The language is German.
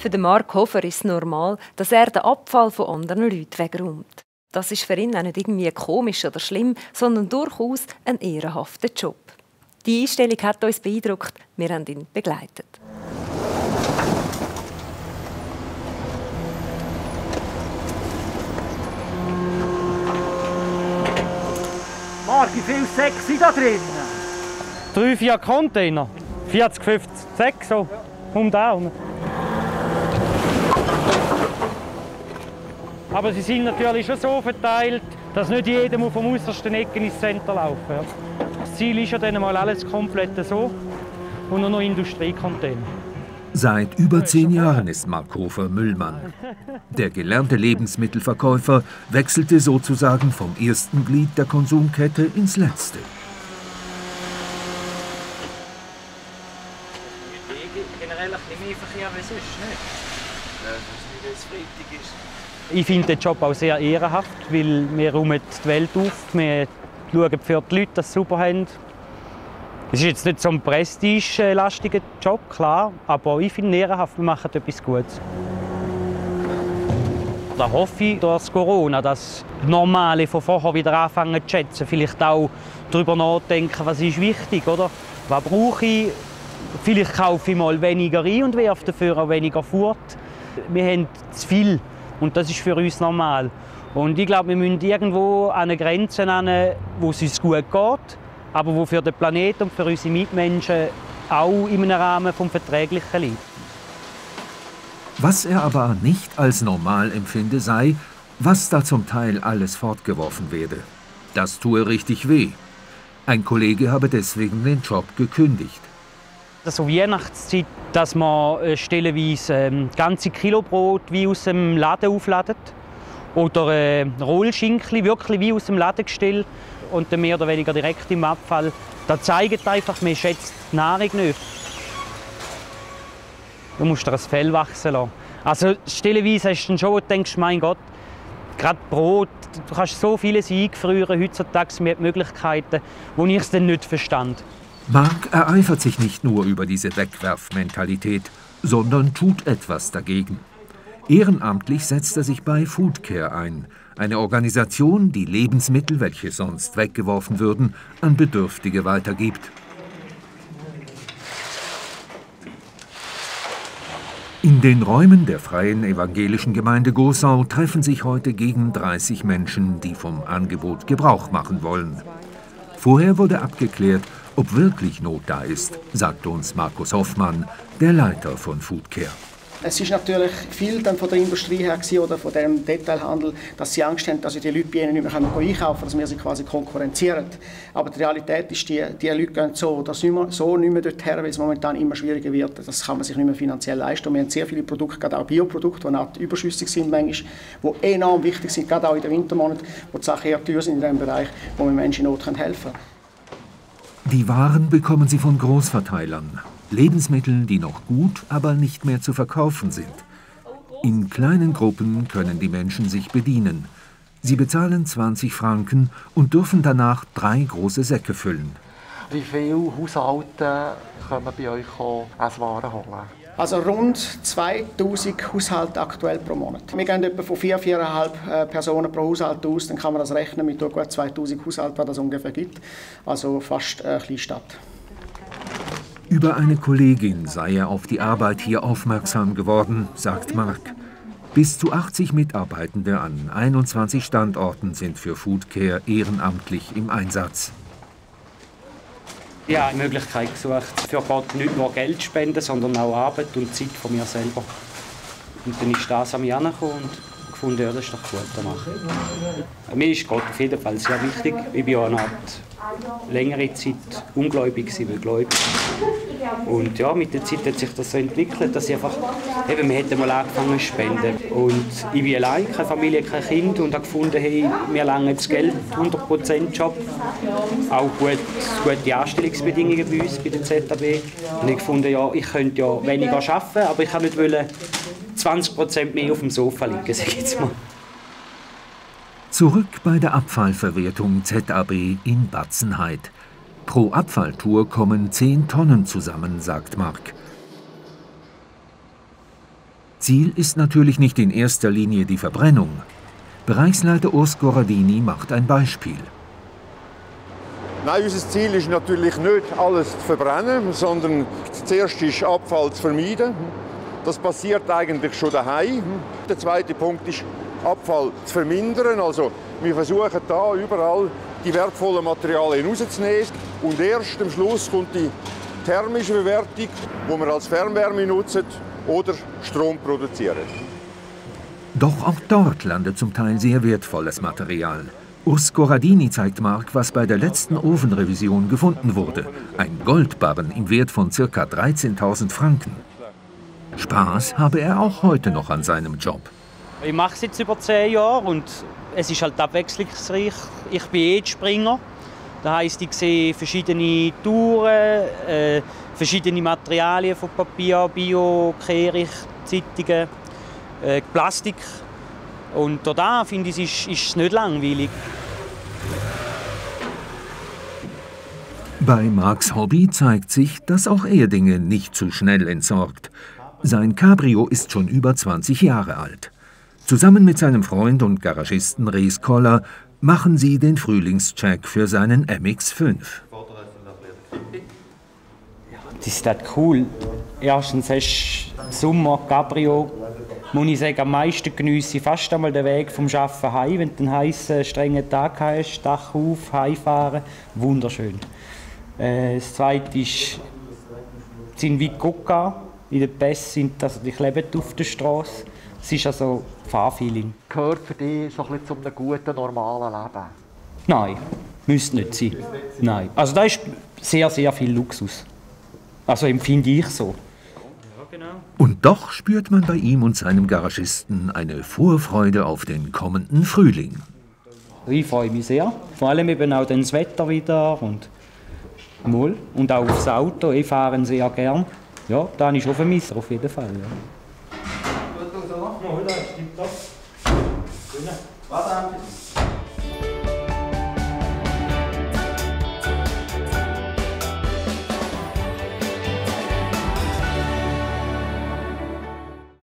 Für den Mark Hofer ist es normal, dass er den Abfall von anderen Leuten wegräumt. Das ist für ihn auch nicht irgendwie komisch oder schlimm, sondern durchaus ein ehrenhafter Job. Die Einstellung hat uns beeindruckt. Wir haben ihn begleitet. Marc, wie viele Säcke sind da drin? 3-4 Container. 40, 50 Säcke, so um da herum. Aber sie sind natürlich schon so verteilt, dass nicht jeder vom äußersten Ecken ins Center laufen muss. Das Ziel ist ja dann mal alles komplett so und nur noch Industriecontainer. Seit über 10 Jahren ist Mark Hofer Müllmann. Der gelernte Lebensmittelverkäufer wechselte sozusagen vom ersten Glied der Konsumkette ins letzte. Generell ein bisschen mehr Verkehr als sonst, nicht? Ich finde den Job auch sehr ehrenhaft, weil wir räumen die Welt auf, wir schauen für die Leute, dass sie sauber haben. Es ist jetzt nicht so ein prestigelastiger Job, klar, aber ich finde ihn ehrenhaft, wir machen etwas Gutes. Da hoffe ich durch Corona, dass die Normale von vorher wieder anfangen zu schätzen. Vielleicht auch darüber nachdenken, was ist wichtig, oder? Was brauche ich? Vielleicht kaufe ich mal weniger ein und werfe dafür auch weniger fort. Wir haben zu viel und das ist für uns normal. Und ich glaube, wir müssen irgendwo an eine Grenze hin, wo es uns gut geht, aber wo für den Planeten und für unsere Mitmenschen auch in einem Rahmen vom Verträglichen liegt. Was er aber nicht als normal empfinde, sei, was da zum Teil alles fortgeworfen werde. Das tue richtig weh. Ein Kollege habe deswegen den Job gekündigt. So Weihnachtszeit, dass man stellenweise ganze Kilo Brot wie aus dem Laden aufladet oder Rollschinkli wirklich wie aus dem Laden gestellt und dann mehr oder weniger direkt im Abfall. Das zeigt einfach, man schätzt die Nahrung nicht. Du musst dir ein Fell wachsen lassen. Also stellenweise hast du dann schon, wo du denkst, mein Gott, gerade Brot, du kannst so vieles eingefrieren heutzutage mit Möglichkeiten, wo ich es dann nicht verstand. Mark ereifert sich nicht nur über diese Wegwerfmentalität, sondern tut etwas dagegen. Ehrenamtlich setzt er sich bei Foodcare ein, eine Organisation, die Lebensmittel, welche sonst weggeworfen würden, an Bedürftige weitergibt. In den Räumen der Freien Evangelischen Gemeinde Gossau treffen sich heute gegen 30 Menschen, die vom Angebot Gebrauch machen wollen. Vorher wurde abgeklärt, ob wirklich Not da ist, sagt uns Markus Hoffmann, der Leiter von Foodcare. Es ist natürlich viel dann von der Industrie her oder von dem Detailhandel, dass sie Angst haben, dass die Leute bei ihnen nicht mehr einkaufen können, dass wir sie quasi konkurrenzieren. Aber die Realität ist, die Leute gehen so oder nicht mehr dorthin, weil es momentan immer schwieriger wird. Das kann man sich nicht mehr finanziell leisten. Und wir haben sehr viele Produkte, gerade auch Bioprodukte, die auch überschüssig sind manchmal, die enorm wichtig sind, gerade auch in den Wintermonaten, wo die Sachen eher teuer sind in diesem Bereich, wo wir Menschen in Not helfen können. Die Waren bekommen sie von Großverteilern. Lebensmittel, die noch gut, aber nicht mehr zu verkaufen sind. In kleinen Gruppen können die Menschen sich bedienen. Sie bezahlen 20 Franken und dürfen danach 3 große Säcke füllen. Wie viele Haushalte können bei euch Esswaren holen? Also rund 2000 Haushalte aktuell pro Monat. Wir gehen etwa von 4,5 Personen pro Haushalt aus. Dann kann man das rechnen mit gut 2000 Haushalten, was das ungefähr gibt. Also fast eine Kleinstadt. Über eine Kollegin sei er auf die Arbeit hier aufmerksam geworden, sagt Mark. Bis zu 80 Mitarbeitende an 21 Standorten sind für Foodcare ehrenamtlich im Einsatz. Ich habe die Möglichkeit gesucht, für Gott nicht nur Geld zu spenden, sondern auch Arbeit und Zeit von mir selber. Und dann ist das an mich herangekommen und gefunden, ja, das ist doch gut, das machen. Mir ist Gott auf jeden Fall sehr wichtig. Ich war ja eine Art längere Zeit ungläubig, weil gläubig. Und ja, mit der Zeit hat sich das so entwickelt, dass ich einfach, eben, wir hätten mal angefangen zu spenden. Und ich bin allein, keine Familie, kein Kind und habe gefunden, hey, mir lange das Geld, 100% Job, auch gute Anstellungsbedingungen bei uns, bei der ZAB. Und ich gefunden, ja, ich könnte ja weniger arbeiten, aber ich kann nicht 20% mehr auf dem Sofa liegen, sage ich jetzt mal. Zurück bei der Abfallverwertung ZAB in Batzenheid. Pro Ziel ist natürlich nicht in erster Linie die Verbrennung. Bereichsleiter Urs Corradini macht ein Beispiel. Nein, unser Ziel ist natürlich nicht, alles zu verbrennen, sondern zuerst ist Abfall zu vermeiden. Das passiert eigentlich schon daheim. Der zweite Punkt ist, Abfall zu vermindern. Also, wir versuchen da überall die wertvollen Materialien rauszunehmen. Und erst am Schluss kommt die thermische Verwertung, die wir als Fernwärme nutzen oder Strom produzieren. Doch auch dort landet zum Teil sehr wertvolles Material. Urs Corradini zeigt Mark, was bei der letzten Ofenrevision gefunden wurde. Ein Goldbarren im Wert von ca. 13.000 Franken. Spaß habe er auch heute noch an seinem Job. Ich mache es jetzt über 10 Jahre und es ist halt abwechslungsreich. Ich bin Springer. Das heisst, ich sehe verschiedene Touren, verschiedene Materialien von Papier, Bio, Kehricht, Zeitungen, Plastik. Und da finde ich, ist es nicht langweilig. Bei Marks Hobby zeigt sich, dass auch er Dinge nicht zu schnell entsorgt. Sein Cabrio ist schon über 20 Jahre alt. Zusammen mit seinem Freund und Garagisten Rees Koller machen sie den Frühlingscheck für seinen MX-5. Das ist das cool. Erstens hast du Sommer, Cabrio. Muss ich sagen, am meisten geniesse ich fast einmal den Weg vom Arbeiten heim, wenn du einen heißen, strengen Tag hast, Dach auf, heimfahren. Wunderschön. Das Zweite ist, sind wie Coca. In den Pässen sind also die kleben auf der Straße. Es ist also Fahrfeeling. Gehört für dich so ein bisschen zu einem guten, normalen Leben? Nein, müsste nicht sein. Nein. Also da ist sehr, sehr viel Luxus. Also empfinde ich so. Und doch spürt man bei ihm und seinem Garagisten eine Vorfreude auf den kommenden Frühling. Ich freue mich sehr. Vor allem eben auch das Wetter wieder und auch aufs Auto. Ich fahre sehr gern. Ja, da habe ich schon vermisst, auf jeden Fall. Ja.